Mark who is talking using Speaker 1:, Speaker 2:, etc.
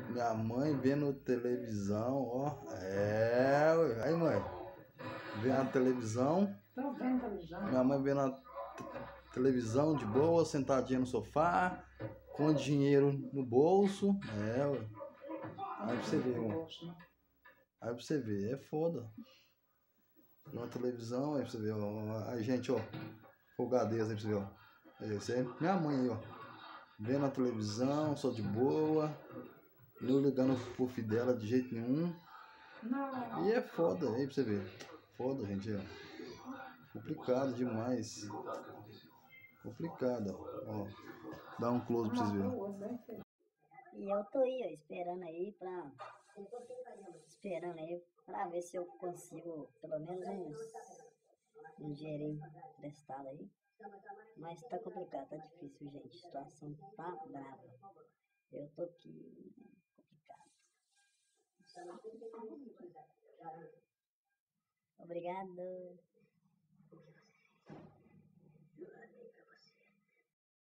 Speaker 1: Minha mãe vendo televisão, ó. É, ué. Aí, mãe. Vendo a televisão.
Speaker 2: Tô vendo televisão.
Speaker 1: Minha mãe vendo a televisão de boa, sentadinha no sofá, com dinheiro no bolso. É, ué. Aí pra você ver, mano. Aí pra você ver, é foda. Numa televisão, aí pra você ver, ó. A gente, ó. Folgadeza aí pra você ver, ó. Aí, essa é minha mãe aí, ó. Vendo a televisão, só de boa. Não ligando pro filho dela de jeito nenhum.
Speaker 2: Não.
Speaker 1: E é foda aí pra você ver. Foda, gente, ó. Complicado demais. Complicado, ó. Dá um close pra vocês verem.
Speaker 3: E eu tô aí, ó, esperando aí pra ver se eu consigo pelo menos um dinheirinho emprestado aí. Mas tá complicado, tá difícil, gente. A situação tá brava. Eu tô aqui, complicado. Obrigado.